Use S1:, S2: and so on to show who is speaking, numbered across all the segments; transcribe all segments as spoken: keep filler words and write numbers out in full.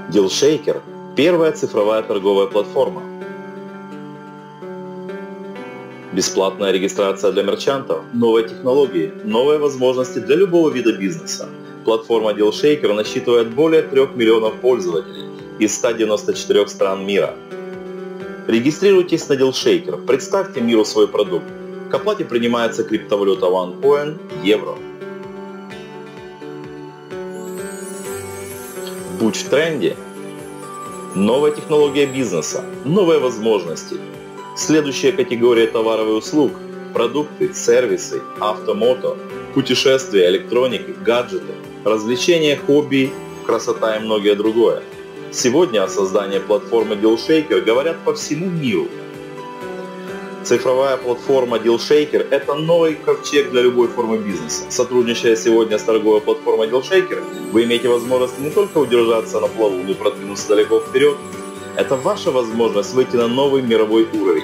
S1: Dealshaker – первая цифровая торговая платформа. Бесплатная регистрация для мерчантов, новые технологии, новые возможности для любого вида бизнеса. Платформа Dealshaker насчитывает более трех миллионов пользователей из ста девяноста четырёх стран мира. Регистрируйтесь на Dealshaker, представьте миру свой продукт. К оплате принимается криптовалюта OneCoin, евро. Будь в тренде. Новая технология бизнеса, новые возможности. Следующая категория товаров и услуг – продукты, сервисы, автомото, путешествия, электроника, гаджеты, развлечения, хобби, красота и многое другое. Сегодня о создании платформы Dealshaker говорят по всему миру. Цифровая платформа Dealshaker – это новый ковчег для любой формы бизнеса. Сотрудничая сегодня с торговой платформой Dealshaker, вы имеете возможность не только удержаться на плаву, но и продвинуться далеко вперед. Это ваша возможность выйти на новый мировой уровень.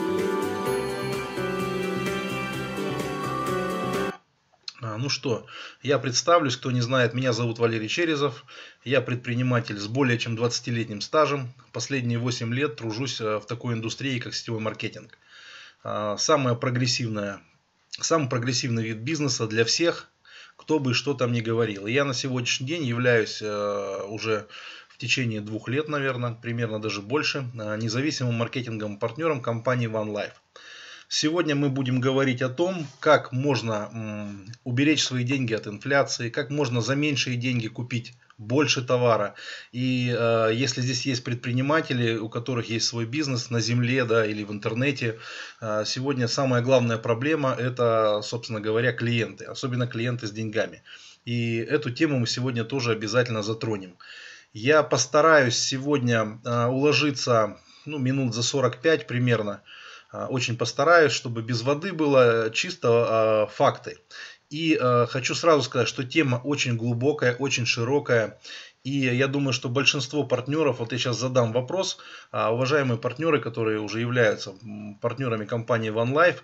S2: Ну что, я представлюсь, кто не знает, меня зовут Валерий Черезов, я предприниматель с более чем двадцатилетним стажем, последние восемь лет тружусь в такой индустрии, как сетевой маркетинг. Самая прогрессивная, самый прогрессивный вид бизнеса для всех, кто бы что там ни говорил. И я на сегодняшний день являюсь уже в течение двух лет, наверное, примерно даже больше, независимым маркетинговым партнером компании OneLife. Сегодня мы будем говорить о том, как можно м, уберечь свои деньги от инфляции, как можно за меньшие деньги купить больше товара. И э, если здесь есть предприниматели, у которых есть свой бизнес на земле, да, или в интернете, э, сегодня самая главная проблема – это, собственно говоря, клиенты, особенно клиенты с деньгами. И эту тему мы сегодня тоже обязательно затронем. Я постараюсь сегодня э, уложиться ну, минут за сорок пять примерно. Очень постараюсь, чтобы без воды было чисто э, факты. И э, хочу сразу сказать, что тема очень глубокая, очень широкая. И я думаю, что большинство партнеров, вот я сейчас задам вопрос, э, уважаемые партнеры, которые уже являются партнерами компании OneLife,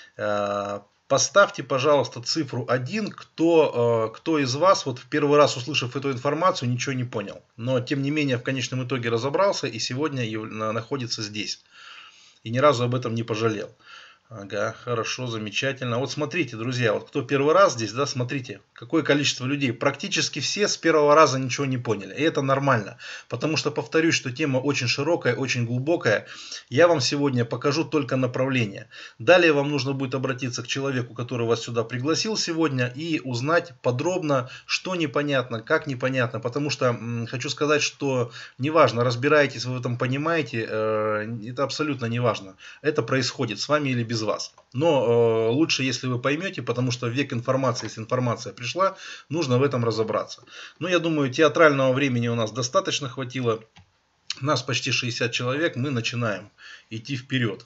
S2: э, поставьте, пожалуйста, цифру один, кто, э, кто из вас, вот в первый раз услышав эту информацию, ничего не понял. Но тем не менее в конечном итоге разобрался и сегодня находится здесь. И ни разу об этом не пожалел. Ага, хорошо, замечательно. Вот смотрите, друзья, вот кто первый раз здесь, да, смотрите, какое количество людей. Практически все с первого раза ничего не поняли. И это нормально. Потому что, повторюсь, что тема очень широкая, очень глубокая. Я вам сегодня покажу только направление. Далее вам нужно будет обратиться к человеку, который вас сюда пригласил сегодня, и узнать подробно, что непонятно, как непонятно. Потому что м, хочу сказать, что неважно, разбираетесь вы в этом, понимаете, э, это абсолютно неважно. Это происходит с вами или без вас. Но э, лучше, если вы поймете, потому что в век информации, если информация пришла, нужно в этом разобраться. Но я думаю, театрального времени у нас достаточно хватило. Нас почти шестьдесят человек, мы начинаем идти вперед.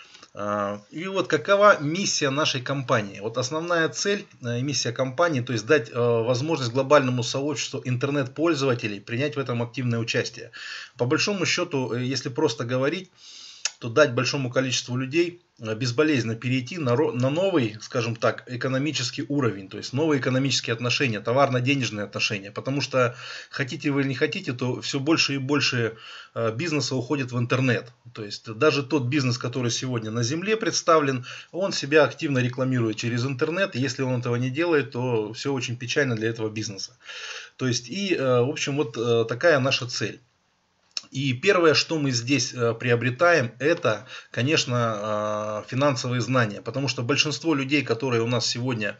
S2: И вот какова миссия нашей компании. Вот основная цель и миссия компании, то есть дать возможность глобальному сообществу интернет-пользователей принять в этом активное участие. По большому счету, если просто говорить, то дать большому количеству людей безболезненно перейти на, на новый, скажем так, экономический уровень, то есть новые экономические отношения, товарно-денежные отношения. Потому что хотите вы или не хотите, то все больше и больше бизнеса уходит в интернет. То есть даже тот бизнес, который сегодня на земле представлен, он себя активно рекламирует через интернет. И если он этого не делает, то все очень печально для этого бизнеса. То есть и, в общем, вот такая наша цель. И первое, что мы здесь приобретаем, это, конечно, финансовые знания. Потому что большинство людей, которые у нас сегодня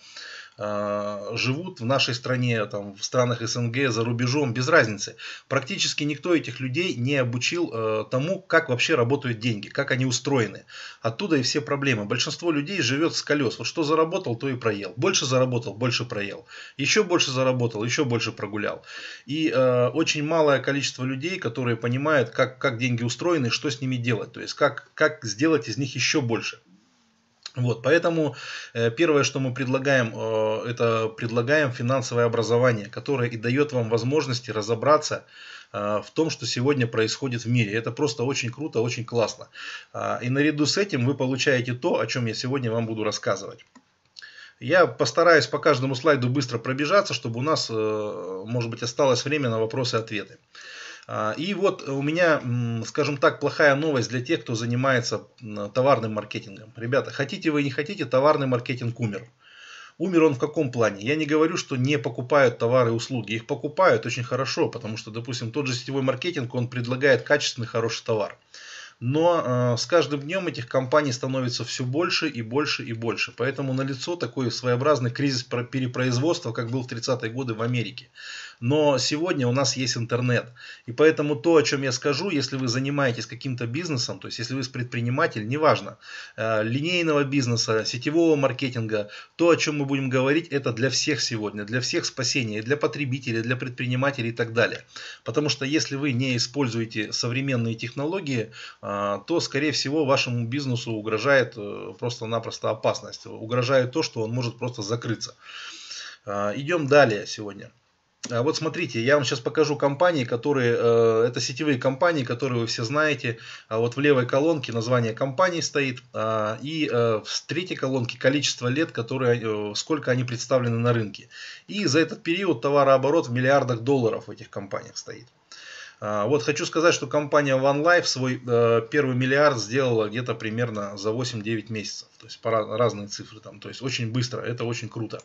S2: живут в нашей стране, там, в странах СНГ, за рубежом, без разницы. Практически никто этих людей не обучил э, тому, как вообще работают деньги, как они устроены. Оттуда и все проблемы. Большинство людей живет с колес. Вот что заработал, то и проел. Больше заработал, больше проел. Еще больше заработал, еще больше прогулял. И э, очень малое количество людей, которые понимают, как, как деньги устроены, что с ними делать. То есть, как, как сделать из них еще больше. Вот, поэтому э, первое, что мы предлагаем, э, это предлагаем финансовое образование, которое и дает вам возможности разобраться э, в том, что сегодня происходит в мире. Это просто очень круто, очень классно. Э, и наряду с этим вы получаете то, о чем я сегодня вам буду рассказывать. Я постараюсь по каждому слайду быстро пробежаться, чтобы у нас, э, может быть, осталось время на вопросы и ответы. И вот у меня, скажем так, плохая новость для тех, кто занимается товарным маркетингом. Ребята, хотите вы, не хотите, товарный маркетинг умер. Умер он в каком плане? Я не говорю, что не покупают товары и услуги. Их покупают очень хорошо, потому что, допустим, тот же сетевой маркетинг, он предлагает качественный, хороший товар. Но э, с каждым днем этих компаний становится все больше и больше и больше. Поэтому налицо такой своеобразный кризис перепроизводства, как был в тридцатые годы в Америке. Но сегодня у нас есть интернет. И поэтому то, о чем я скажу, если вы занимаетесь каким-то бизнесом, то есть если вы предприниматель, неважно, э, линейного бизнеса, сетевого маркетинга, то, о чем мы будем говорить, это для всех сегодня, для всех спасения, для потребителей, для предпринимателей и так далее. Потому что если вы не используете современные технологии, то, скорее всего, вашему бизнесу угрожает просто-напросто опасность. Угрожает то, что он может просто закрыться. Идем далее сегодня. Вот смотрите, я вам сейчас покажу компании, которые, это сетевые компании, которые вы все знаете. Вот в левой колонке название компании стоит. И в третьей колонке количество лет, которые, сколько они представлены на рынке. И за этот период товарооборот в миллиардах долларов в этих компаниях стоит. Вот хочу сказать, что компания OneLife свой э, первый миллиард сделала где-то примерно за восемь-девять месяцев. То есть по разные цифры там. То есть очень быстро, это очень круто.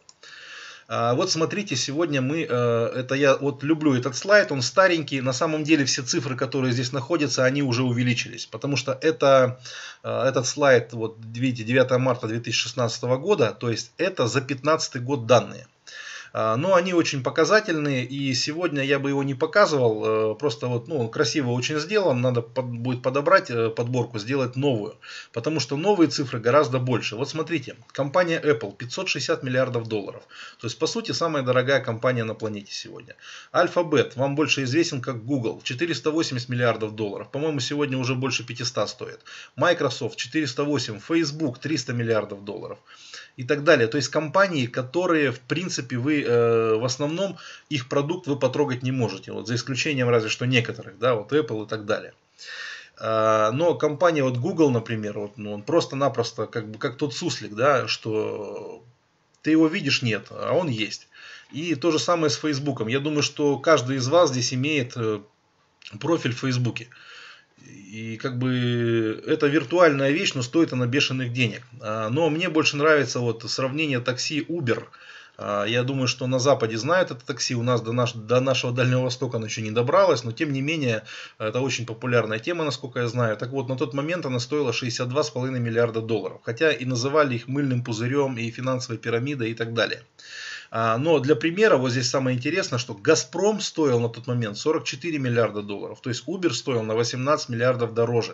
S2: А вот смотрите, сегодня мы, э, это я вот люблю этот слайд, он старенький. На самом деле все цифры, которые здесь находятся, они уже увеличились. Потому что это, э, этот слайд, вот видите, девятое марта две тысячи шестнадцатого года, то есть это за пятнадцатый год данные. Но они очень показательные, и сегодня я бы его не показывал, просто вот, ну, он красиво очень сделан, надо под, будет подобрать подборку, сделать новую, потому что новые цифры гораздо больше. Вот смотрите, компания Apple пятьсот шестьдесят миллиардов долларов, то есть по сути самая дорогая компания на планете сегодня. Alphabet вам больше известен как Google, четыреста восемьдесят миллиардов долларов, по-моему сегодня уже больше пятисот стоит. Microsoft четыреста восемь, Facebook триста миллиардов долларов. И так далее. То есть компании, которые в принципе вы э, в основном их продукт вы потрогать не можете. Вот за исключением разве что некоторых, да, вот Apple и так далее. Э, но компания вот Google, например, вот, ну, он просто-напросто как бы как тот суслик, да, что ты его видишь, нет, а он есть. И то же самое с Фейсбуком. Я думаю, что каждый из вас здесь имеет э, профиль в Фейсбуке. И как бы это виртуальная вещь, но стоит она бешеных денег. Но мне больше нравится вот сравнение такси Uber. Я думаю, что на Западе знают это такси, у нас до, наш, до нашего Дальнего Востока оно еще не добралось, но тем не менее это очень популярная тема, насколько я знаю. Так вот, на тот момент она стоила шестьдесят два с половиной миллиарда долларов, хотя и называли их мыльным пузырем, и финансовой пирамидой и так далее. Но для примера, вот здесь самое интересное, что Газпром стоил на тот момент сорок четыре миллиарда долларов, то есть Uber стоил на восемнадцать миллиардов дороже.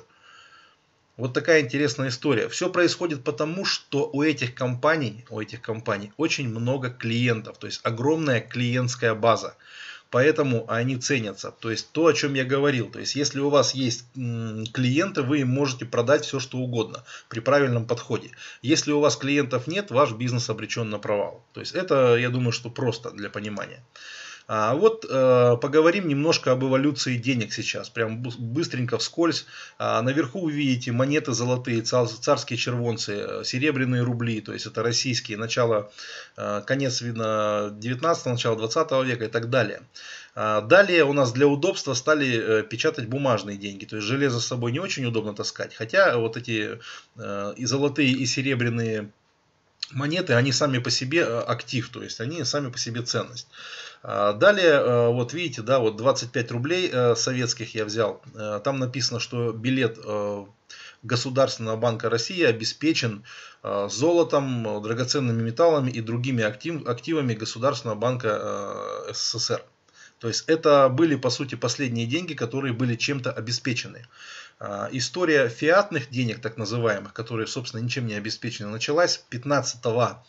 S2: Вот такая интересная история. Все происходит потому, что у этих компаний, у этих компаний очень много клиентов, то есть огромная клиентская база. Поэтому они ценятся. То есть то, о чем я говорил. То есть если у вас есть клиенты, вы им можете продать все, что угодно при правильном подходе. Если у вас клиентов нет, ваш бизнес обречен на провал. То есть это, я думаю, что просто для понимания. А вот э, поговорим немножко об эволюции денег сейчас, прям быстренько вскользь. А, наверху вы видите монеты золотые, царские червонцы, серебряные рубли, то есть это российские, начало, э, конец видно девятнадцатого, начало двадцатого века и так далее. А, далее у нас для удобства стали э, печатать бумажные деньги, то есть железо с собой не очень удобно таскать, хотя вот эти э, и золотые, и серебряные монеты, они сами по себе актив, то есть они сами по себе ценность. Далее, вот видите, да, вот двадцать пять рублей советских я взял. Там написано, что билет Государственного банка России обеспечен золотом, драгоценными металлами и другими актив, активами Государственного банка СССР. То есть это были по сути последние деньги, которые были чем-то обеспечены. История фиатных денег, так называемых, которые, собственно, ничем не обеспечены, началась пятнадцатого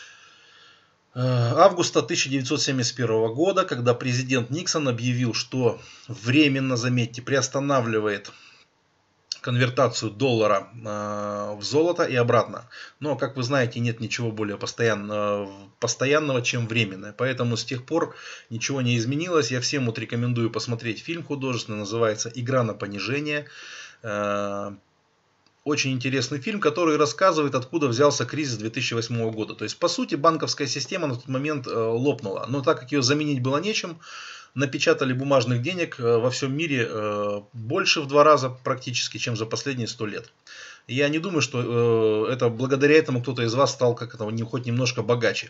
S2: августа тысяча девятьсот семьдесят первого года, когда президент Никсон объявил, что временно, заметьте, приостанавливает конвертацию доллара в золото и обратно. Но, как вы знаете, нет ничего более постоянного, постоянного, чем временное. Поэтому с тех пор ничего не изменилось. Я всем вот рекомендую посмотреть фильм художественный, называется «Игра на понижение». Очень интересный фильм, который рассказывает, откуда взялся кризис две тысячи восьмого года. То есть, по сути, банковская система на тот момент лопнула. Но так как ее заменить было нечем, напечатали бумажных денег во всем мире больше в два раза практически, чем за последние сто лет. Я не думаю, что это благодаря этому кто-то из вас стал как это, хоть немножко богаче.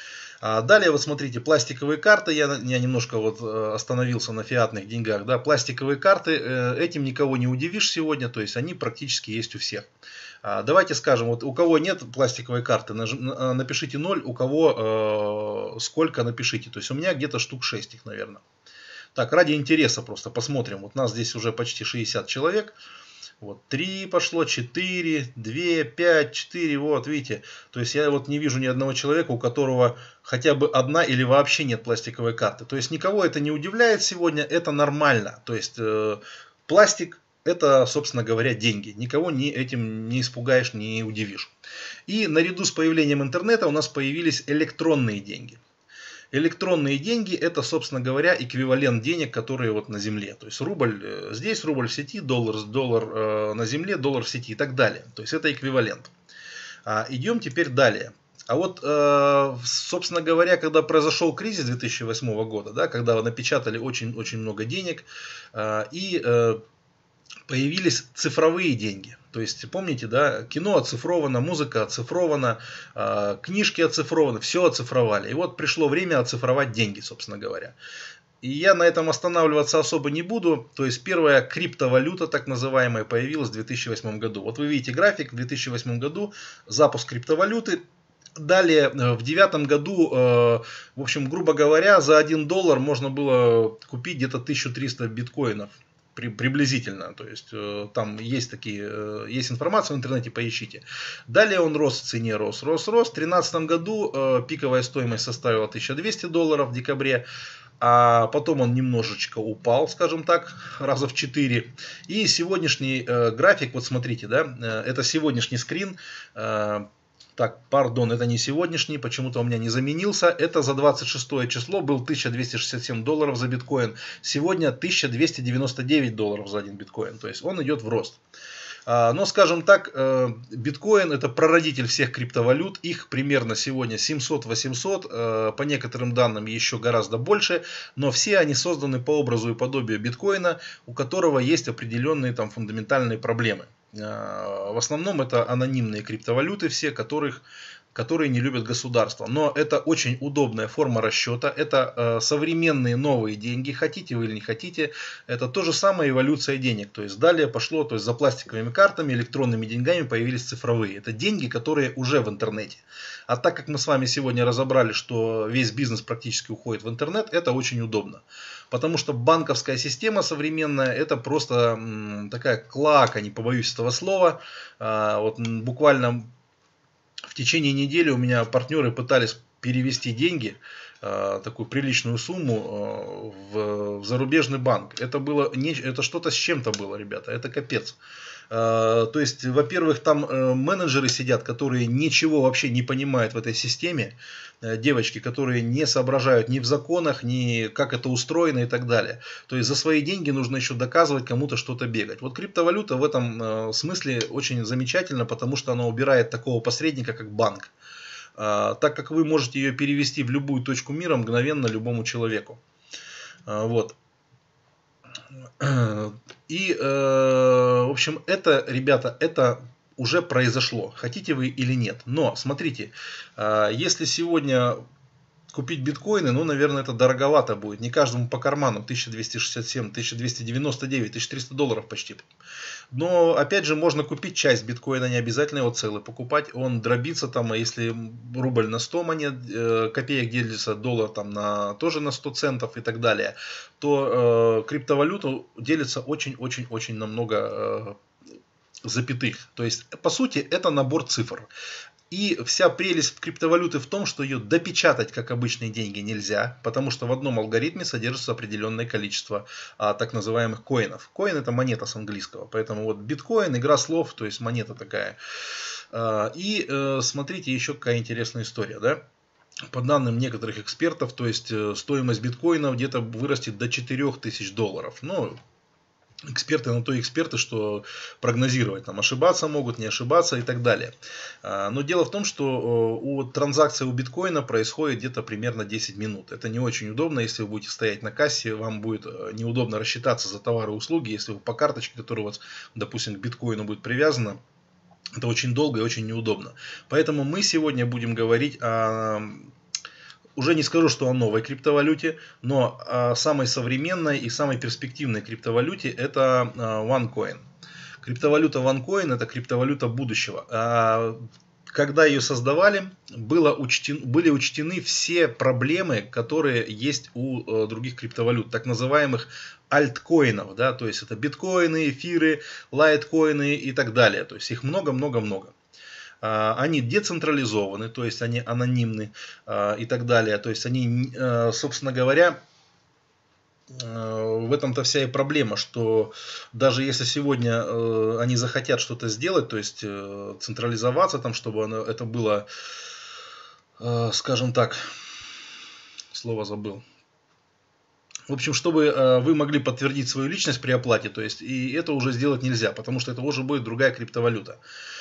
S2: Далее, вот смотрите, пластиковые карты, я, я немножко вот остановился на фиатных деньгах, да, пластиковые карты, этим никого не удивишь сегодня, то есть они практически есть у всех. Давайте скажем, вот у кого нет пластиковой карты, напишите ноль, у кого э, сколько напишите, то есть у меня где-то штук шесть их, наверное. Так, ради интереса просто посмотрим, вот нас здесь уже почти шестьдесят человек. Вот три пошло, четыре, два, пять, четыре, вот видите. То есть я вот не вижу ни одного человека, у которого хотя бы одна или вообще нет пластиковой карты. То есть никого это не удивляет сегодня, это нормально. То есть э, пластик это, собственно говоря, деньги. Никого ни этим не испугаешь, не удивишь. И наряду с появлением интернета у нас появились электронные деньги. Электронные деньги это, собственно говоря, эквивалент денег, которые вот на земле. То есть рубль здесь, рубль в сети, доллар, доллар э, на земле, доллар в сети и так далее. То есть это эквивалент. А, идем теперь далее. А вот, э, собственно говоря, когда произошел кризис две тысячи восьмого года, да, когда напечатали очень-очень много денег э, и э, появились цифровые деньги. То есть, помните, да, кино оцифровано, музыка оцифрована, э, книжки оцифрованы, все оцифровали. И вот пришло время оцифровать деньги, собственно говоря. И я на этом останавливаться особо не буду. То есть, первая криптовалюта, так называемая, появилась в две тысячи восьмом году. Вот вы видите график, в две тысячи восьмом году запуск криптовалюты. Далее, в две тысячи девятом году, э, в общем, грубо говоря, за один доллар можно было купить где-то тысячу триста биткоинов. Приблизительно, то есть э, там есть такие, э, есть информация в интернете, поищите. Далее он рос в цене, рос, рос, рос. В две тысячи тринадцатом году э, пиковая стоимость составила тысяча двести долларов в декабре, а потом он немножечко упал, скажем так, раза в четыре. И сегодняшний э, график, вот смотрите, да, э, это сегодняшний скрин. Э, Так, пардон, это не сегодняшний, почему-то у меня не заменился. Это за двадцать шестое число был тысяча двести шестьдесят семь долларов за биткоин. Сегодня тысяча двести девяносто девять долларов за один биткоин. То есть он идет в рост. Но, скажем так, биткоин это прародитель всех криптовалют. Их примерно сегодня семьсот-восемьсот. По некоторым данным еще гораздо больше. Но все они созданы по образу и подобию биткоина, у которого есть определенные там фундаментальные проблемы. В основном это анонимные криптовалюты все, которых, которые не любят государство. Но это очень удобная форма расчета. Это э, современные новые деньги. Хотите вы или не хотите. Это то же самое эволюция денег. То есть далее пошло, то есть за пластиковыми картами, электронными деньгами появились цифровые. Это деньги, которые уже в интернете. А так как мы с вами сегодня разобрали, что весь бизнес практически уходит в интернет, это очень удобно. Потому что банковская система современная это просто м, такая клоака, не побоюсь этого слова. А, вот буквально в течение недели у меня партнеры пытались перевести деньги, э, такую приличную сумму э, в, в зарубежный банк. Это было не, это что-то с чем-то было, ребята, это капец. Э, то есть, во-первых, там э, менеджеры сидят, которые ничего вообще не понимают в этой системе. Э, девочки, которые не соображают ни в законах, ни как это устроено и так далее. То есть, за свои деньги нужно еще доказывать, кому-то что-то бегать. Вот криптовалюта в этом э, смысле очень замечательна, потому что она убирает такого посредника, как банк. Э, так как вы можете ее перевести в любую точку мира мгновенно любому человеку. Э, вот. И, э, в общем, это, ребята, это уже произошло, хотите вы или нет. Но, смотрите, э, если сегодня купить биткоины, ну, наверное, это дороговато будет. Не каждому по карману. тысяча двести шестьдесят семь, тысяча двести девяносто девять, тысяча триста долларов почти. Но, опять же, можно купить часть биткоина, не обязательно его целый покупать. Он дробится там, если рубль на сто монет, э, копеек делится, доллар там на, тоже на сто центов и так далее, то э, криптовалюту делится очень-очень-очень намного э, запятых. То есть, по сути, это набор цифр. И вся прелесть в криптовалюты в том, что ее допечатать как обычные деньги нельзя, потому что в одном алгоритме содержится определенное количество а, так называемых коинов. Коин это монета с английского, поэтому вот биткоин, игра слов, то есть монета такая. А, и э, смотрите, еще какая интересная история, да? По данным некоторых экспертов, то есть э, стоимость биткоина где-то вырастет до четырёх тысяч долларов. Ну, Эксперты на то эксперты, что прогнозировать, там, ошибаться могут, не ошибаться и так далее. Но дело в том, что у транзакции у биткоина происходит где-то примерно десять минут. Это не очень удобно, если вы будете стоять на кассе, вам будет неудобно рассчитаться за товары и услуги, если вы по карточке, которая у вас, допустим, к биткоину будет привязана. Это очень долго и очень неудобно. Поэтому мы сегодня будем говорить о... Уже не скажу, что о новой криптовалюте, но о самой современной и самой перспективной криптовалюте – это OneCoin. Криптовалюта OneCoin – это криптовалюта будущего. Когда ее создавали, было учтен, были учтены все проблемы, которые есть у других криптовалют, так называемых альткоинов. Да, то есть это биткоины, эфиры, лайткоины и так далее. То есть их много-много-много. Они децентрализованы, то есть они анонимны и так далее. То есть они, собственно говоря, в этом-то вся и проблема, что даже если сегодня они захотят что-то сделать, то есть централизоваться, там, чтобы это было, скажем так, слово забыл. В общем, чтобы вы могли подтвердить свою личность при оплате, то есть и это уже сделать нельзя, потому что это уже будет другая криптовалюта.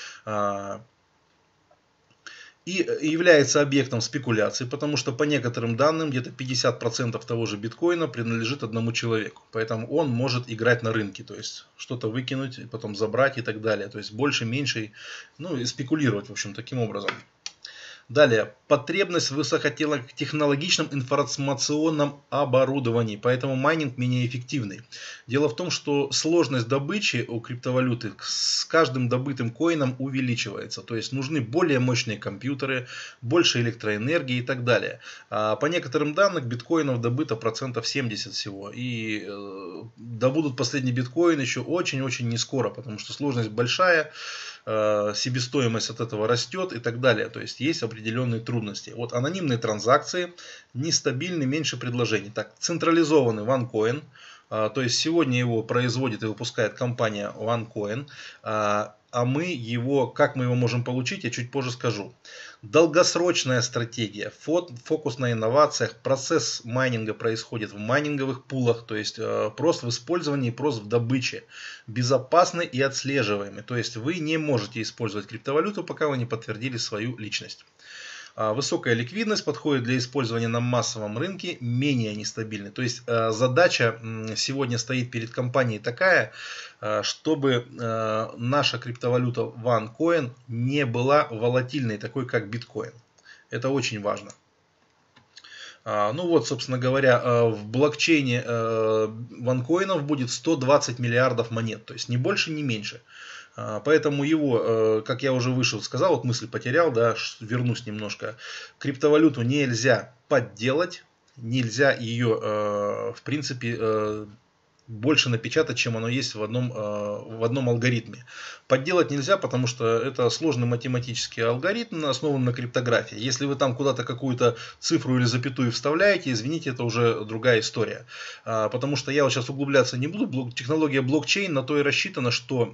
S2: И является объектом спекуляции, потому что по некоторым данным где-то пятьдесят процентов того же биткоина принадлежит одному человеку. Поэтому он может играть на рынке, то есть что-то выкинуть, потом забрать и так далее. То есть больше, меньше, ну и спекулировать, в общем, таким образом. Далее, потребность в высокотехнологичном информационном оборудовании, поэтому майнинг менее эффективный. Дело в том, что сложность добычи у криптовалюты с каждым добытым коином увеличивается. То есть нужны более мощные компьютеры, больше электроэнергии и так далее. А по некоторым данным биткоинов добыто процентов семьдесят всего. И э, добудут последний биткоин еще очень-очень не скоро, потому что сложность большая. Себестоимость от этого растет и так далее. То есть есть определенные трудности. Вот анонимные транзакции, нестабильны, меньше предложений. Так, централизованный OneCoin. То есть сегодня его производит и выпускает компания OneCoin. А мы его, как мы его можем получить, я чуть позже скажу. Долгосрочная стратегия, фокус на инновациях, процесс майнинга происходит в майнинговых пулах, то есть просто в использовании, просто в добыче, безопасный и отслеживаемый. То есть вы не можете использовать криптовалюту, пока вы не подтвердили свою личность. Высокая ликвидность подходит для использования на массовом рынке, менее нестабильный. То есть задача сегодня стоит перед компанией такая, чтобы наша криптовалюта OneCoin не была волатильной, такой как биткоин. Это очень важно. Ну вот, собственно говоря, в блокчейне OneCoin будет сто двадцать миллиардов монет, то есть ни больше, ни меньше. Поэтому его, как я уже вышел, сказал, вот мысль потерял, да, вернусь немножко. Криптовалюту нельзя подделать, нельзя ее, в принципе, больше напечатать, чем оно есть в одном, в одном алгоритме. Подделать нельзя, потому что это сложный математический алгоритм, основан на криптографии. Если вы там куда-то какую-то цифру или запятую вставляете, извините, это уже другая история. Потому что я вот сейчас углубляться не буду. Технология блокчейн на то и рассчитана, что...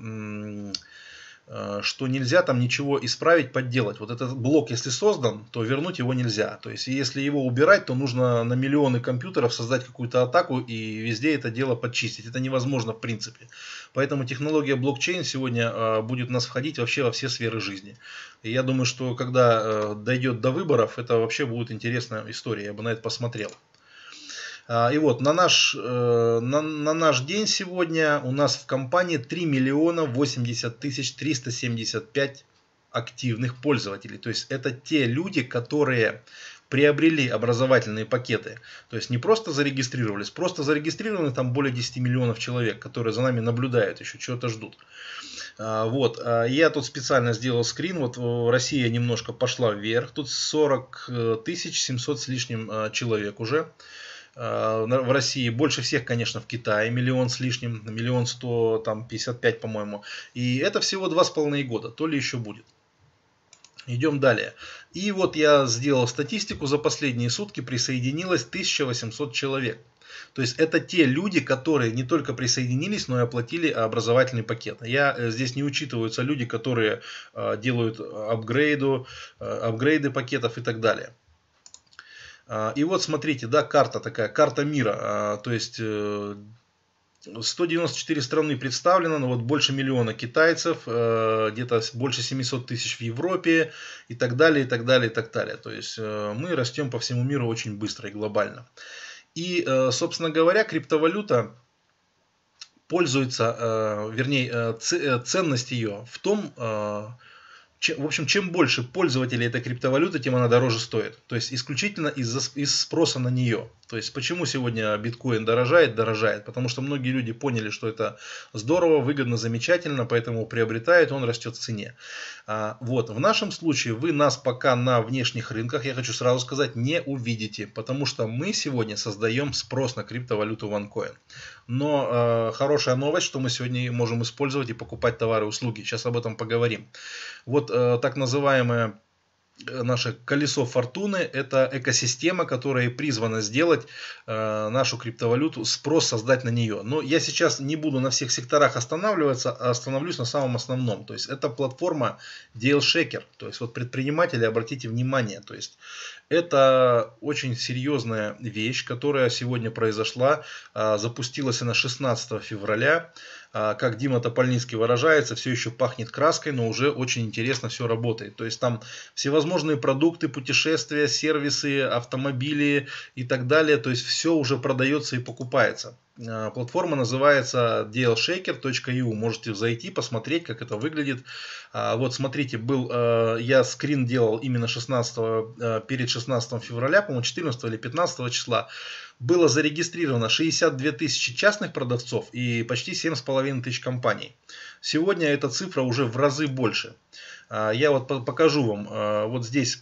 S2: что нельзя там ничего исправить, подделать. Вот этот блок, если создан, то вернуть его нельзя. То есть, если его убирать, то нужно на миллионы компьютеров создать какую-то атаку и везде это дело подчистить. Это невозможно в принципе. Поэтому технология блокчейн сегодня будет у нас входить вообще во все сферы жизни. И я думаю, что когда дойдет до выборов, это вообще будет интересная история. Я бы на это посмотрел. И вот на наш, на, на наш день сегодня у нас в компании три миллиона восемьдесят тысяч триста семьдесят пять активных пользователей. То есть это те люди, которые приобрели образовательные пакеты. То есть не просто зарегистрировались, просто зарегистрированы там более десяти миллионов человек, которые за нами наблюдают, еще чего-то ждут. Вот, я тут специально сделал скрин, вот Россия немножко пошла вверх, тут сорок тысяч семьсот с лишним человек уже. В России больше всех, конечно, в Китае, миллион с лишним, миллион сто пятьдесят пять, по-моему. И это всего два с половиной года, то ли еще будет. Идем далее. И вот я сделал статистику, за последние сутки присоединилось тысяча восемьсот человек. То есть это те люди, которые не только присоединились, но и оплатили образовательный пакет. Я, здесь не учитываются люди, которые делают апгрейду, апгрейды пакетов и так далее. И вот смотрите, да, карта такая, карта мира. То есть сто девяносто четыре страны представлено, но вот больше миллиона китайцев, где-то больше семисот тысяч в Европе и так далее, и так далее, и так далее. То есть мы растем по всему миру очень быстро и глобально. И, собственно говоря, криптовалюта пользуется, вернее, ценность ее в том, в общем, чем больше пользователей этой криптовалюты, тем она дороже стоит. То есть исключительно из-за из спроса на нее. То есть почему сегодня биткоин дорожает? Дорожает. Потому что многие люди поняли, что это здорово, выгодно, замечательно, поэтому приобретают, он растет в цене. А, вот. В нашем случае вы нас пока на внешних рынках, я хочу сразу сказать, не увидите. Потому что мы сегодня создаем спрос на криптовалюту OneCoin. Но э, хорошая новость, что мы сегодня можем использовать и покупать товары и услуги. Сейчас об этом поговорим. Вот э, так называемое наше колесо фортуны — это экосистема, которая призвана сделать э, нашу криптовалюту, спрос создать на нее. Но я сейчас не буду на всех секторах останавливаться, а остановлюсь на самом основном. То есть это платформа DealShaker. То есть вот предприниматели, обратите внимание, то есть это очень серьезная вещь, которая сегодня произошла, э, запустилась она шестнадцатого февраля. Как Дима Топольницкий выражается, все еще пахнет краской, но уже очень интересно все работает. То есть там всевозможные продукты, путешествия, сервисы, автомобили и так далее. То есть все уже продается и покупается. Платформа называется dealshaker точка ай ю. Можете зайти, посмотреть, как это выглядит. Вот смотрите, был, я скрин делал именно шестнадцатого, перед шестнадцатым февраля, по-моему, четырнадцатого или пятнадцатого числа. Было зарегистрировано шестьдесят две тысячи частных продавцов и почти семь с половиной тысяч компаний. Сегодня эта цифра уже в разы больше. Я вот покажу вам. Вот здесь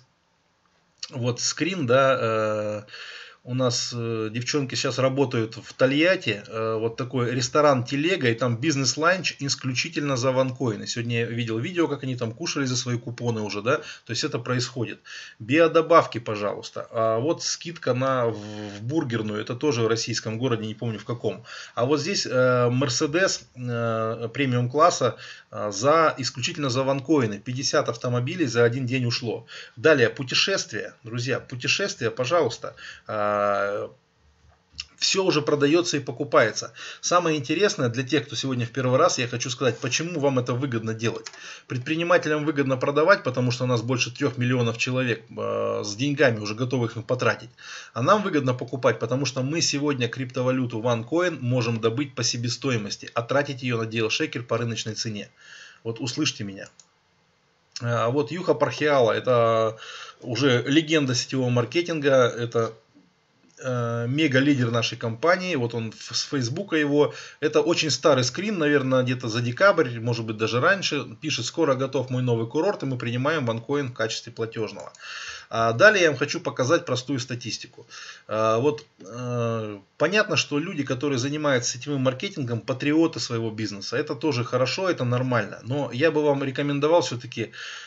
S2: вот скрин, да. У нас э, девчонки сейчас работают в Тольятти, э, вот такой ресторан «Телега», и там бизнес-ланч исключительно за ванкоины. Сегодня я видел видео, как они там кушали за свои купоны уже, да, то есть это происходит. Биодобавки, пожалуйста. А вот скидка на в, в бургерную, это тоже в российском городе, не помню в каком. А вот здесь Мерседес э, премиум класса э, за, исключительно за ванкоины. пятьдесят автомобилей за один день ушло. Далее, путешествия, друзья, путешествия, пожалуйста. Все уже продается и покупается. Самое интересное для тех, кто сегодня в первый раз, я хочу сказать, почему вам это выгодно делать. Предпринимателям выгодно продавать, потому что у нас больше трех миллионов человек э, с деньгами, уже готовых их потратить. А нам выгодно покупать, потому что мы сегодня криптовалюту OneCoin можем добыть по себестоимости, а тратить ее на DealShaker по рыночной цене. Вот услышьте меня. А вот Юха Пархиала — это уже легенда сетевого маркетинга, это мега-лидер нашей компании. Вот он с Фейсбука его. Это очень старый скрин, наверное, где-то за декабрь, может быть даже раньше. Пишет: скоро готов мой новый курорт, и мы принимаем OneCoin в качестве платежного. А далее я вам хочу показать простую статистику. А вот э, понятно, что люди, которые занимаются сетевым маркетингом, патриоты своего бизнеса. Это тоже хорошо, это нормально. Но я бы вам рекомендовал все-таки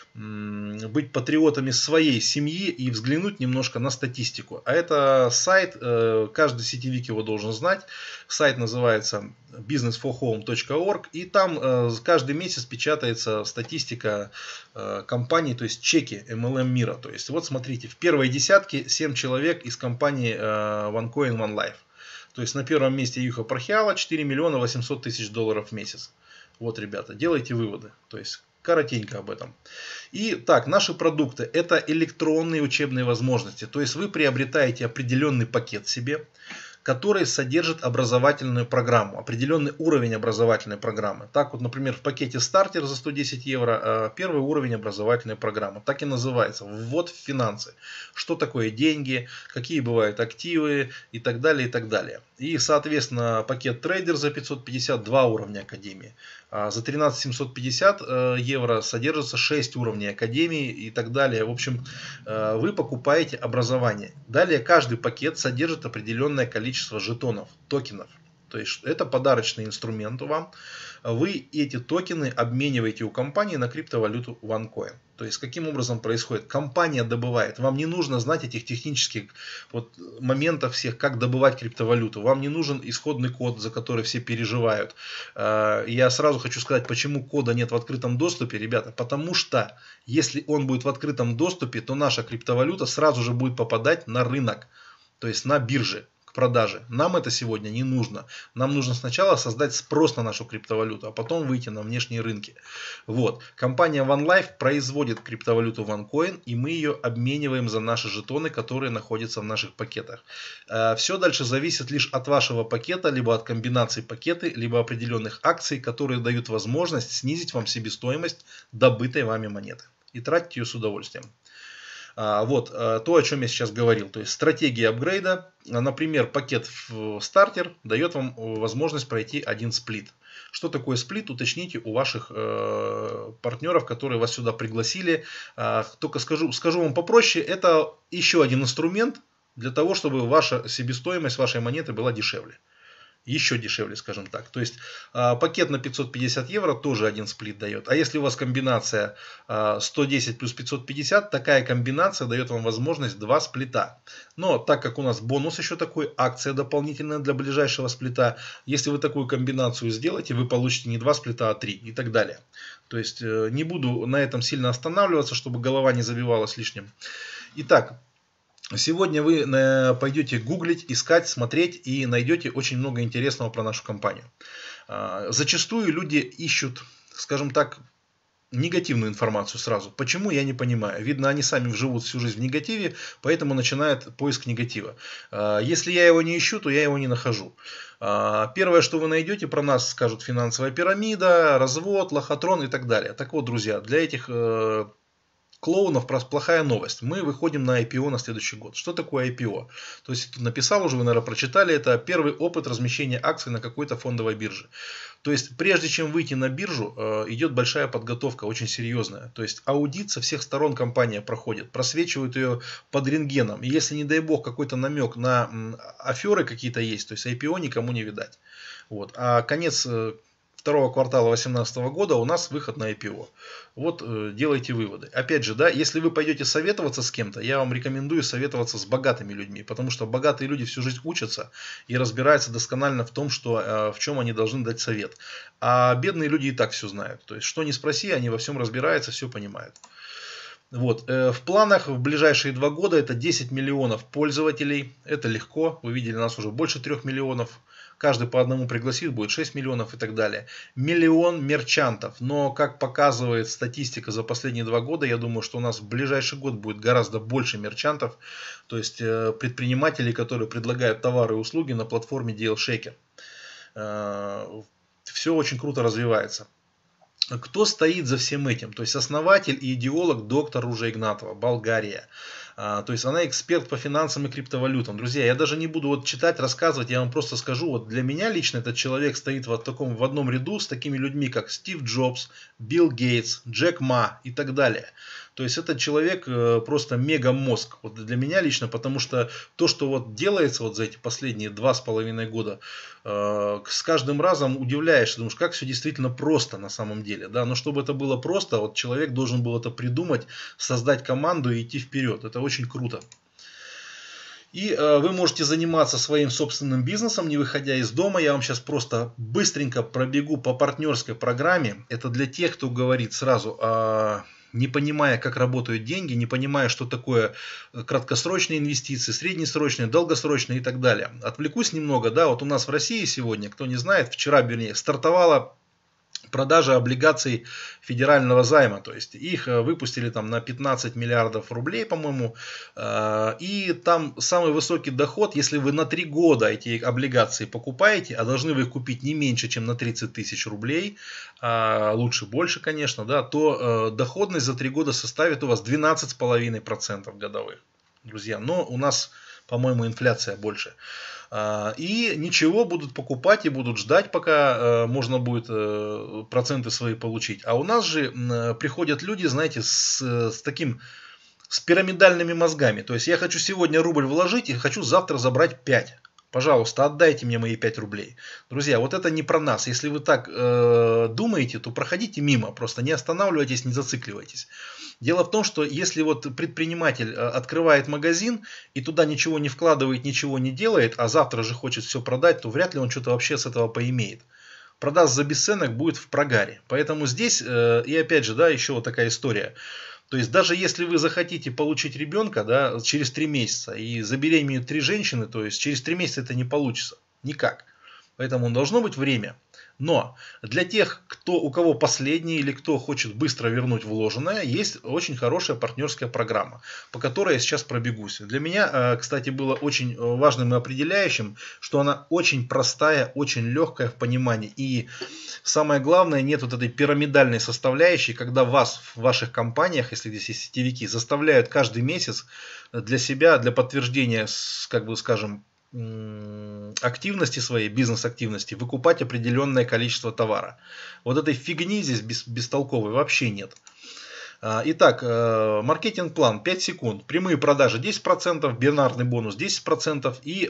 S2: быть патриотами своей семьи и взглянуть немножко на статистику. А это сайт, каждый сетевик его должен знать. Сайт называется бизнес фор хоум точка орг, и там каждый месяц печатается статистика компаний, то есть чеки эм эл эм мира. То есть вот смотрите, в первой десятке семь человек из компании OneCoin OneLife. То есть на первом месте Юха Пархиала, четыре миллиона восемьсот тысяч долларов в месяц. Вот, ребята, делайте выводы. То есть коротенько об этом. И так, наши продукты — это электронные учебные возможности. То есть вы приобретаете определенный пакет себе, который содержит образовательную программу, определенный уровень образовательной программы. Так вот, например, в пакете стартер за сто десять евро первый уровень образовательной программы. Так и называется. Ввод в финансы. Что такое деньги, какие бывают активы и так далее, и так далее. И, соответственно, пакет трейдер за пятьсот пятьдесят два уровня академии. А за тринадцать тысяч семьсот пятьдесят евро содержится шесть уровней академии и так далее. В общем, вы покупаете образование. Далее каждый пакет содержит определенное количество жетонов, токенов. То есть это подарочный инструмент вам. Вы эти токены обмениваете у компании на криптовалюту OneCoin. То есть каким образом происходит? Компания добывает. Вам не нужно знать этих технических вот моментов всех, как добывать криптовалюту. Вам не нужен исходный код, за который все переживают. Я сразу хочу сказать, почему кода нет в открытом доступе, ребята. Потому что если он будет в открытом доступе, то наша криптовалюта сразу же будет попадать на рынок. То есть на бирже. К продаже. Нам это сегодня не нужно. Нам нужно сначала создать спрос на нашу криптовалюту, а потом выйти на внешние рынки. Вот. Компания OneLife производит криптовалюту OneCoin, и мы ее обмениваем за наши жетоны, которые находятся в наших пакетах. Все дальше зависит лишь от вашего пакета, либо от комбинации пакеты, либо определенных акций, которые дают возможность снизить вам себестоимость добытой вами монеты. И тратить ее с удовольствием. Вот то, о чем я сейчас говорил. То есть стратегия апгрейда. Например, пакет в стартер дает вам возможность пройти один сплит. Что такое сплит, уточните у ваших э, партнеров, которые вас сюда пригласили. Э, только скажу, скажу вам попроще, это еще один инструмент для того, чтобы ваша себестоимость вашей монеты была дешевле. Еще дешевле, скажем так. То есть э, пакет на пятьсот пятьдесят евро тоже один сплит дает. А если у вас комбинация э, сто десять плюс пятьсот пятьдесят, такая комбинация дает вам возможность два сплита. Но так как у нас бонус еще такой, акция дополнительная для ближайшего сплита, если вы такую комбинацию сделаете, вы получите не два сплита, а три и так далее. То есть э, не буду на этом сильно останавливаться, чтобы голова не забивалась лишним. Итак. Сегодня вы пойдете гуглить, искать, смотреть и найдете очень много интересного про нашу компанию. Зачастую люди ищут, скажем так, негативную информацию сразу. Почему, я не понимаю. Видно, они сами живут всю жизнь в негативе, поэтому начинают поиск негатива. Если я его не ищу, то я его не нахожу. Первое, что вы найдете про нас, скажут финансовая пирамида, развод, лохотрон и так далее. Так вот, друзья, для этих клоунов плохая новость. Мы выходим на ай пи о на следующий год. Что такое ай пи о? То есть написал уже, вы, наверное, прочитали. Это первый опыт размещения акций на какой-то фондовой бирже. То есть прежде чем выйти на биржу, идет большая подготовка, очень серьезная. То есть аудит со всех сторон компания проходит. Просвечивают ее под рентгеном. И если, не дай бог, какой-то намек на аферы какие-то есть, то есть ай пи о никому не видать. Вот. А конец второго квартала две тысячи восемнадцатого года у нас выход на ай пи о. Вот э, делайте выводы. Опять же, да, если вы пойдете советоваться с кем-то, я вам рекомендую советоваться с богатыми людьми, потому что богатые люди всю жизнь учатся и разбираются досконально в том, что, э, в чем они должны дать совет. А бедные люди и так все знают. То есть, что ни спроси, они во всем разбираются, все понимают. Вот. Э, в планах в ближайшие два года это десять миллионов пользователей. Это легко. Вы видели, нас уже больше трех миллионов. Каждый по одному пригласит, будет шесть миллионов и так далее. Миллион мерчантов. Но, как показывает статистика за последние два года, я думаю, что у нас в ближайший год будет гораздо больше мерчантов. То есть э, предпринимателей, которые предлагают товары и услуги на платформе ди эл Shaker. Э, все очень круто развивается. Кто стоит за всем этим? То есть основатель и идеолог доктор Ружа Игнатова, Болгария. А, то есть она эксперт по финансам и криптовалютам. Друзья, я даже не буду вот читать, рассказывать, я вам просто скажу, вот для меня лично этот человек стоит вот в, таком, в одном ряду с такими людьми, как Стив Джобс, Билл Гейтс, Джек Ма и так далее. То есть этот человек э, просто мега-мозг вот для меня лично, потому что то, что вот делается вот за эти последние два с половиной года, э, с каждым разом удивляешься, думаешь, как все действительно просто на самом деле. Да? Но чтобы это было просто, вот человек должен был это придумать, создать команду и идти вперед. Это очень круто. И э, вы можете заниматься своим собственным бизнесом, не выходя из дома. Я вам сейчас просто быстренько пробегу по партнерской программе. Это для тех, кто говорит сразу, э, не понимая, как работают деньги, не понимая, что такое краткосрочные инвестиции, среднесрочные, долгосрочные и так далее. Отвлекусь немного. Да, вот у нас в России сегодня, кто не знает, вчера, вернее, стартовала продажа облигаций федерального займа, то есть их выпустили там на пятнадцать миллиардов рублей, по-моему, и там самый высокий доход, если вы на три года эти облигации покупаете, а должны вы их купить не меньше, чем на тридцать тысяч рублей, лучше больше, конечно, да, то доходность за три года составит у вас двенадцать целых пять десятых процента годовых, друзья, но у нас, по-моему, инфляция больше. И ничего, будут покупать и будут ждать, пока можно будет проценты свои получить. А у нас же приходят люди, знаете, с, с таким, с пирамидальными мозгами. То есть я хочу сегодня рубль вложить и хочу завтра забрать пять. Пожалуйста, отдайте мне мои пять рублей. Друзья, вот это не про нас. Если вы так э, думаете, то проходите мимо. Просто не останавливайтесь, не зацикливайтесь. Дело в том, что если вот предприниматель открывает магазин и туда ничего не вкладывает, ничего не делает, а завтра же хочет все продать, то вряд ли он что-то вообще с этого поимеет. Продаст за бесценок, будет в прогаре. Поэтому здесь, э, и опять же, да, еще вот такая история. То есть даже если вы захотите получить ребенка, да, через три месяца и забеременеют три женщины, то есть через три месяца это не получится. Никак. Поэтому должно быть время. Но для тех, кто, у кого последний или кто хочет быстро вернуть вложенное, есть очень хорошая партнерская программа, по которой я сейчас пробегусь. Для меня, кстати, было очень важным и определяющим, что она очень простая, очень легкая в понимании. И самое главное, нет вот этой пирамидальной составляющей, когда вас в ваших компаниях, если здесь есть сетевики, заставляют каждый месяц для себя, для подтверждения, как бы скажем, активности своей, бизнес-активности, выкупать определенное количество товара. Вот этой фигни здесь бес, бестолковой вообще нет. Итак, маркетинг-план пять секунд, прямые продажи десять процентов, бинарный бонус десять процентов и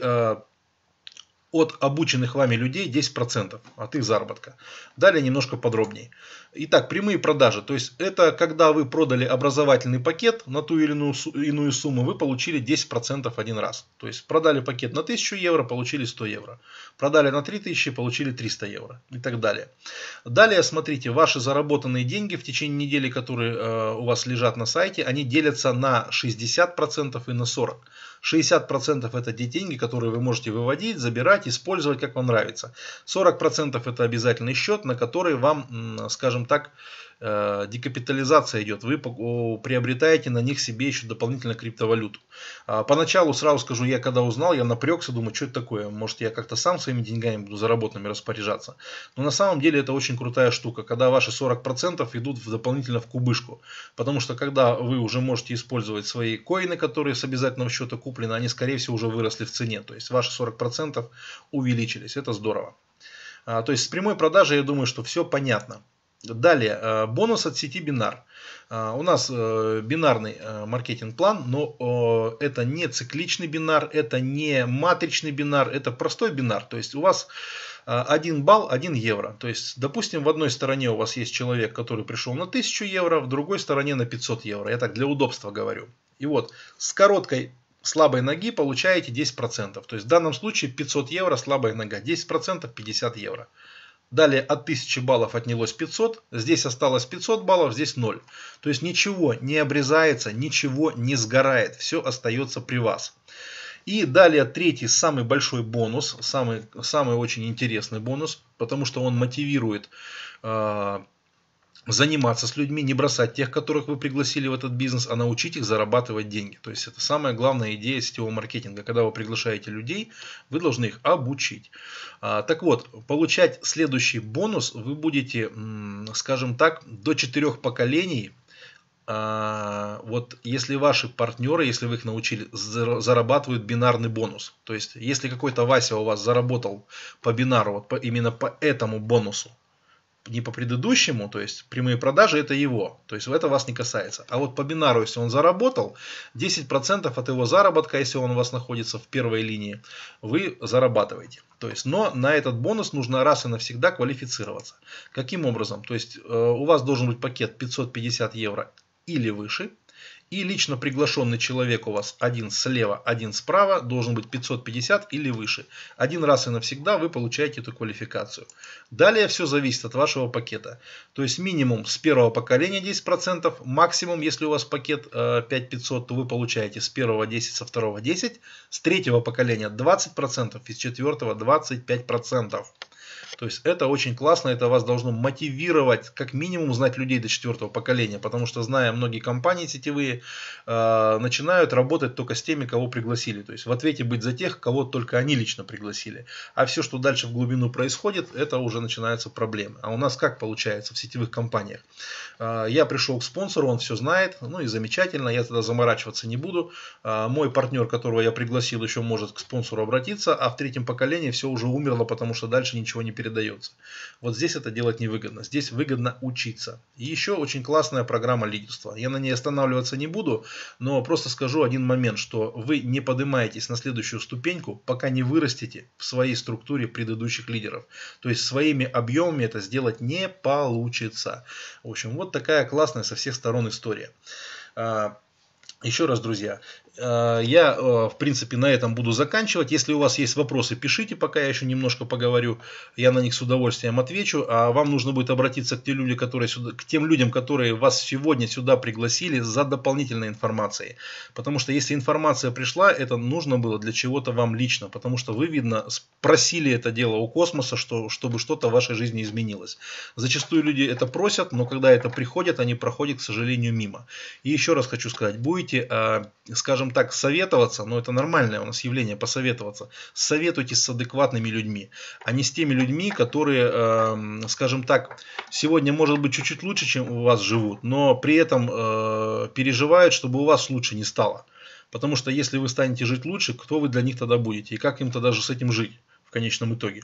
S2: от обученных вами людей десять процентов от их заработка. Далее немножко подробнее. Итак, прямые продажи. То есть это когда вы продали образовательный пакет на ту или иную, иную сумму, вы получили десять процентов один раз. То есть продали пакет на тысячу евро, получили сто евро. Продали на три тысячи, получили триста евро. И так далее. Далее смотрите, ваши заработанные деньги в течение недели, которые э, у вас лежат на сайте, они делятся на шестьдесят процентов и на сорок процентов. шестьдесят процентов это те деньги, которые вы можете выводить, забирать, использовать, как вам нравится. сорок процентов это обязательный счет, на который вам, скажем так, декапитализация идет. Вы приобретаете на них себе еще дополнительно криптовалюту. Поначалу, сразу скажу, я когда узнал, я напрягся, думаю, что это такое. Может, я как-то сам своими деньгами буду заработанными распоряжаться. Но на самом деле это очень крутая штука, когда ваши сорок процентов идут дополнительно в кубышку. Потому что когда вы уже можете использовать свои коины, которые с обязательного счета куплены, они, скорее всего, уже выросли в цене. То есть ваши сорок процентов увеличились. Это здорово. То есть с прямой продажей, я думаю, что все понятно. Далее, бонус от сети Бинар. У нас бинарный маркетинг-план, но это не цикличный бинар, это не матричный бинар, это простой бинар. То есть у вас один балл, один евро. То есть, допустим, в одной стороне у вас есть человек, который пришел на тысячу евро, в другой стороне на пятьсот евро. Я так для удобства говорю. И вот с короткой слабой ноги получаете десять процентов. То есть в данном случае пятьсот евро слабая нога, десять процентов пятьдесят евро. Далее от тысячи баллов отнялось пятьсот, здесь осталось пятьсот баллов, здесь ноль. То есть ничего не обрезается, ничего не сгорает, все остается при вас. И далее третий, самый большой бонус, самый, самый очень интересный бонус, потому что он мотивирует э, заниматься с людьми, не бросать тех, которых вы пригласили в этот бизнес, а научить их зарабатывать деньги. То есть это самая главная идея сетевого маркетинга. Когда вы приглашаете людей, вы должны их обучить. Так вот, получать следующий бонус вы будете, скажем так, до четырех поколений. Вот если ваши партнеры, если вы их научили, зарабатывают бинарный бонус. То есть если какой-то Вася у вас заработал по бинару, вот по, именно по этому бонусу, не по предыдущему, то есть прямые продажи это его, то есть это вас не касается. А вот по бинару, если он заработал, десять процентов от его заработка, если он у вас находится в первой линии, вы зарабатываете. То есть, но на этот бонус нужно раз и навсегда квалифицироваться. Каким образом? То есть у вас должен быть пакет пятьсот пятьдесят евро или выше. И лично приглашенный человек у вас один слева, один справа, должен быть пятьсот пятьдесят или выше. Один раз и навсегда вы получаете эту квалификацию. Далее все зависит от вашего пакета. То есть минимум с первого поколения десять процентов, максимум, если у вас пакет пять тысяч пятьсот, то вы получаете с первого десять, со второго десять, с третьего поколения двадцать процентов, из четвертого двадцать пять процентов. То есть это очень классно, это вас должно мотивировать как минимум знать людей до четвертого поколения, потому что, зная многие компании сетевые, э, начинают работать только с теми, кого пригласили. То есть в ответе быть за тех, кого только они лично пригласили. А все, что дальше в глубину происходит, это уже начинаются проблемы. А у нас как получается в сетевых компаниях? Э, я пришел к спонсору, он все знает, ну и замечательно, я тогда заморачиваться не буду. Э, мой партнер, которого я пригласил, еще может к спонсору обратиться, а в третьем поколении все уже умерло, потому что дальше ничего не передается. Вот здесь это делать невыгодно. Здесь выгодно учиться. И еще очень классная программа лидерства. Я на ней останавливаться не буду, но просто скажу один момент, что вы не поднимаетесь на следующую ступеньку, пока не вырастете в своей структуре предыдущих лидеров. То есть своими объемами это сделать не получится. В общем, вот такая классная со всех сторон история. Еще раз, друзья, Я, в принципе, на этом буду заканчивать. Если у вас есть вопросы, пишите, пока я еще немножко поговорю. Я на них с удовольствием отвечу. А вам нужно будет обратиться к тем людям, которые, сюда, к тем людям, которые вас сегодня сюда пригласили за дополнительной информацией. Потому что если информация пришла, это нужно было для чего-то вам лично. Потому что вы, видно, просили это дело у космоса, что, чтобы что-то в вашей жизни изменилось. Зачастую люди это просят, но когда это приходит, они проходят, к сожалению, мимо. И еще раз хочу сказать, будете, скажем так, советоваться, но это нормальное у нас явление, посоветоваться. Советуйтесь с адекватными людьми, а не с теми людьми, которые, э, скажем так, сегодня может быть чуть-чуть лучше, чем у вас живут, но при этом э, переживают, чтобы у вас лучше не стало. Потому что если вы станете жить лучше, кто вы для них тогда будете и как им тогда же с этим жить в конечном итоге.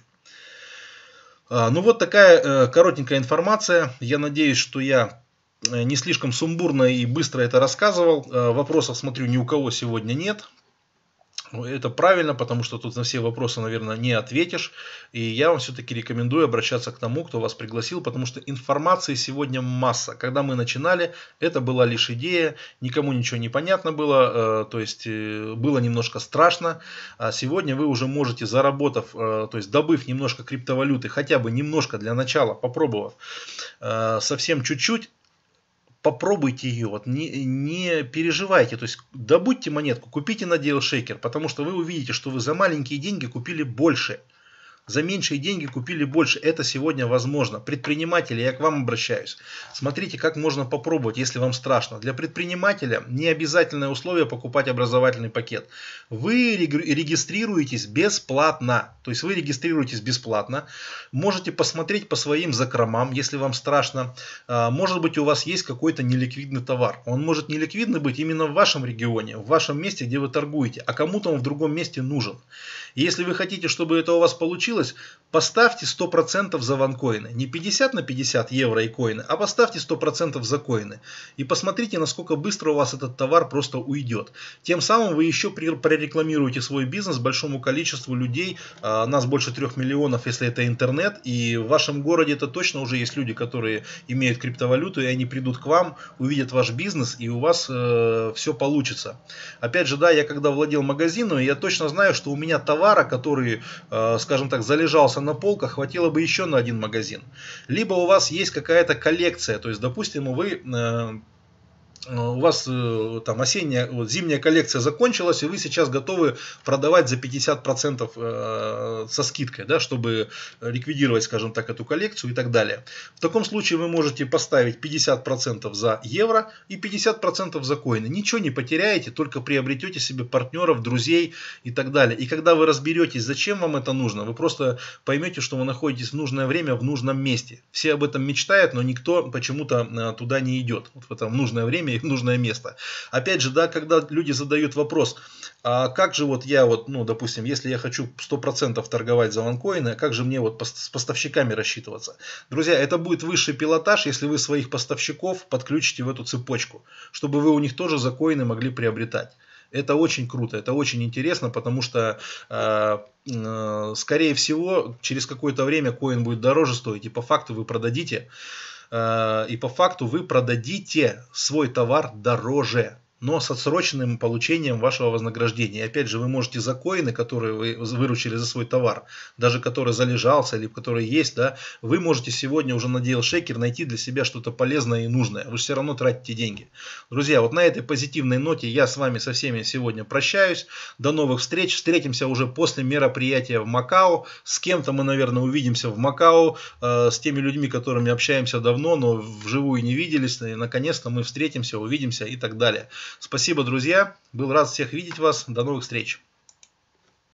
S2: А, ну вот такая э, коротенькая информация. Я надеюсь, что я не слишком сумбурно и быстро это рассказывал. Вопросов, смотрю, ни у кого сегодня нет. Это правильно, потому что тут на все вопросы, наверное, не ответишь. И я вам все-таки рекомендую обращаться к тому, кто вас пригласил, потому что информации сегодня масса. Когда мы начинали, это была лишь идея, никому ничего не понятно было, то есть было немножко страшно. А сегодня вы уже можете, заработав, то есть добыв немножко криптовалюты, хотя бы немножко для начала, попробовав, совсем чуть-чуть, попробуйте ее, вот, не, не переживайте, то есть добудьте монетку, купите на DealShaker, потому что вы увидите, что вы за маленькие деньги купили больше. За меньшие деньги купили больше. Это сегодня возможно. Предприниматели, я к вам обращаюсь. Смотрите, как можно попробовать, если вам страшно. Для предпринимателя не обязательное условие покупать образовательный пакет. Вы регистрируетесь бесплатно. То есть вы регистрируетесь бесплатно. Можете посмотреть по своим закромам, если вам страшно. Может быть, у вас есть какой-то неликвидный товар. Он может неликвидный быть именно в вашем регионе, в вашем месте, где вы торгуете. А кому-то он в другом месте нужен. И если вы хотите, чтобы это у вас получилось, поставьте сто процентов за ванкоины. Не пятьдесят на пятьдесят евро и коины, а поставьте сто процентов за коины. И посмотрите, насколько быстро у вас этот товар просто уйдет. Тем самым вы еще прорекламируете свой бизнес большому количеству людей. Нас больше трех миллионов, если это интернет. И в вашем городе это точно уже есть люди, которые имеют криптовалюту. И они придут к вам, увидят ваш бизнес, и у вас э, все получится. Опять же, да, я когда владел магазином, я точно знаю, что у меня товар, который, скажем так, залежался на полках, хватило бы еще на один магазин. Либо у вас есть какая-то коллекция, то есть, допустим, вы... у вас там осенняя, вот, зимняя коллекция закончилась, и вы сейчас готовы продавать за пятьдесят процентов э, со скидкой, да, чтобы ликвидировать, скажем так, эту коллекцию и так далее. В таком случае вы можете поставить пятьдесят процентов за евро и пятьдесят процентов за коины. Ничего не потеряете, только приобретете себе партнеров, друзей и так далее. И когда вы разберетесь, зачем вам это нужно, вы просто поймете, что вы находитесь в нужное время в нужном месте. Все об этом мечтают, но никто почему-то туда не идет. Вот в это нужное время в нужное место. Опять же, да, когда люди задают вопрос, а как же вот я вот, ну, допустим, если я хочу сто процентов торговать за ванкоины, а как же мне вот с поставщиками рассчитываться? Друзья, это будет высший пилотаж, если вы своих поставщиков подключите в эту цепочку, чтобы вы у них тоже за коины могли приобретать. Это очень круто, это очень интересно, потому что, э, э, скорее всего, через какое-то время коин будет дороже стоить, и по факту вы продадите, э, и по факту вы продадите свой товар дороже, но с отсроченным получением вашего вознаграждения. И опять же, вы можете за коины, которые вы выручили за свой товар, даже который залежался или который есть, да, вы можете сегодня уже на DealShaker найти для себя что-то полезное и нужное. Вы же все равно тратите деньги. Друзья, вот на этой позитивной ноте я с вами со всеми сегодня прощаюсь. До новых встреч. Встретимся уже после мероприятия в Макао. С кем-то мы, наверное, увидимся в Макао. Э, с теми людьми, которыми общаемся давно, но вживую не виделись. И наконец-то мы встретимся, увидимся и так далее. Спасибо, друзья. Был рад всех видеть вас. До новых встреч.